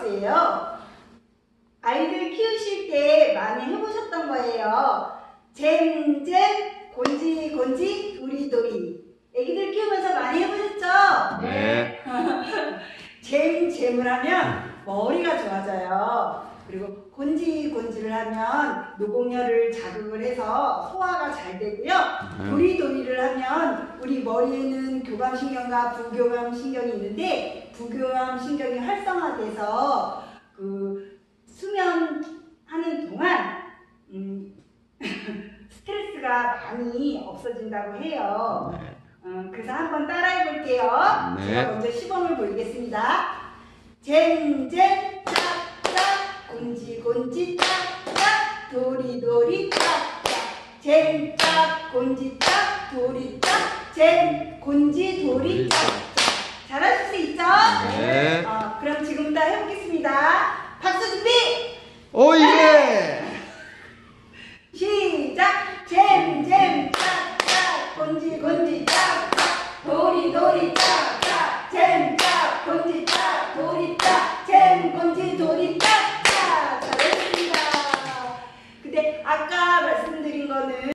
박스예요. 아이들 키우실 때 많이 해보셨던 거예요. 잼잼, 곤지, 도리도리. 애기들 키우면서 많이 해보셨죠? 네. 잼을 하면 머리가 좋아져요. 그리고 곤지를 하면 노공열을 자극을 해서 소화가 잘 되고요. 도리도리를 하면 우리 머리에는 교감신경과 부교감신경이 있는데 부교감신경이 활성화돼서 그 수면하는 동안 스트레스가 많이 없어진다고 해요. 그래서 한번 따라해 볼게요. 네. 제가 먼저 시범을 보이겠습니다. 잼잼 짝짝 곤지 짝짝 도리도리 짝짝 잼짝 곤지 짝 도리 짝 잼 곤지 도리 짝짝. 잘하실 수 있죠? 네. 그럼 지금부터 해보겠습니다. 박수 준비! 오이!